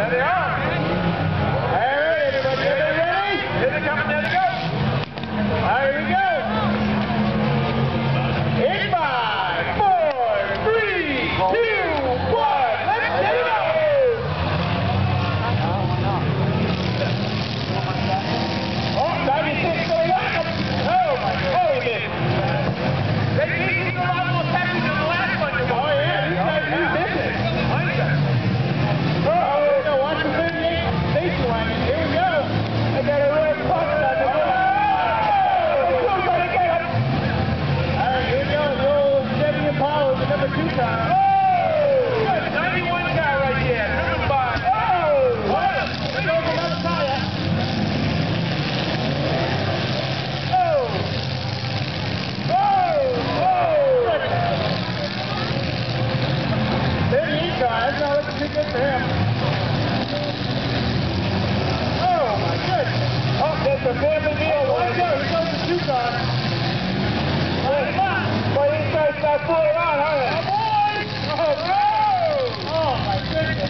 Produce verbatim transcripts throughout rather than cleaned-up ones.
There they are. All right, everybody, everybody ready? Here they come, there they go. All right, here we go. In five, four, three, two, one. Let's get it up. Oh, ninety-six going up. Oh, my God. Oh, he missed. They think he's a lot more happy than the last one. Oh, yeah, these guys do business. Oh, watch the thirty-eight station wagon. Here we go. I got a red puck on the way. All right, here we go. The old Chevy Impala, the number two car. Oh! ninety-one car right there. Driven by. Oh! What? There goes another tire. Oh! Oh! Oh! thirty-eight car. That's not looking too good for him. Oh, my goodness. Oh, there's a family meal. Watch out. Here comes the two car. Boy, these guys start fooling around, aren't they? Oh, boy! Oh, no! Oh, my goodness.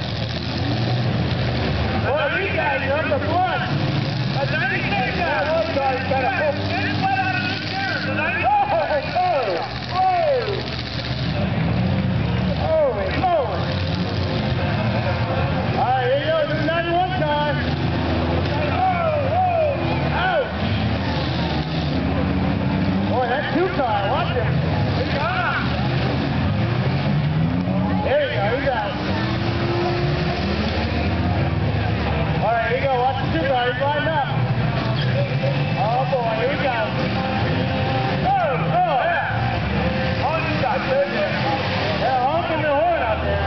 Boy, these guys are up the front. A ninety-six guy. Those guys got a hook. Get his butt out of this chair. The ninety-six. Oh, oh, oh. Holy moly. All right, here you go. This is ninety-one car. Oh, oh, ouch. Boy, that two car. Watch him. He's on. There you go. He's out. All right, here you go. Watch the two car. He's lining up. Oh, boy. Here we go. Oh, oh. Yeah. Oh, he's got good there. They're honking their horn out there.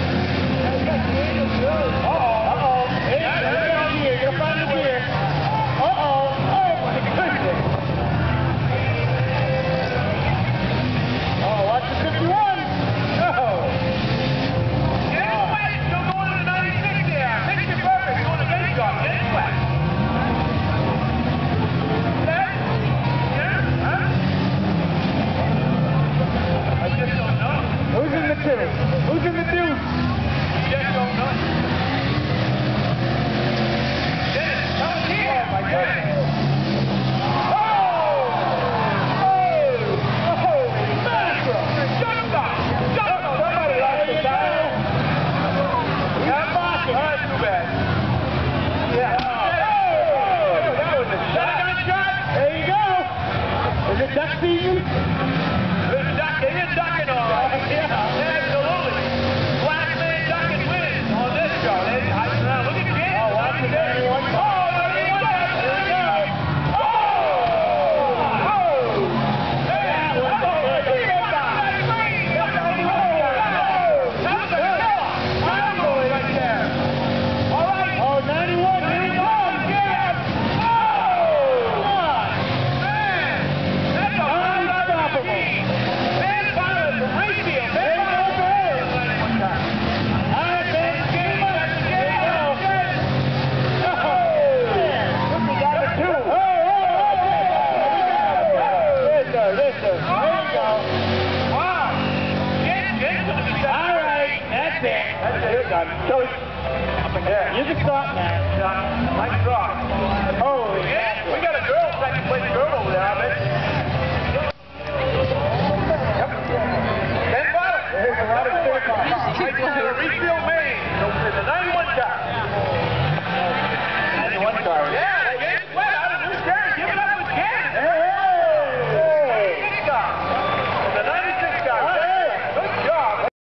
Uh-oh. Uh-oh. Hey, there we go. Here. You're going to find the gear. Uh-oh. Oh, my goodness. Oh, watch the fifty-one. Oh. Get it wet. Still going to the ninety-six there. Picture perfect. Going to race car. Get it wet. That? Yeah? Huh? I just don't know. Who's in the two? Who's in the deuce? Just don't know. Dennis, come here. Oh, my goodness. Duck season? There's duck, it is ducking all right. Yeah, absolutely. Black man ducking wins on this show. They, I, uh, look at the game. Oh, watch it there. Oh, there we go. There we go. Oh! Oh! That was a good one. That's a killer. Cowboy right there. All right. Oh, ninety-one. Here we go. Yeah. Oh! So, yeah, you can start now. Nice rock. Holy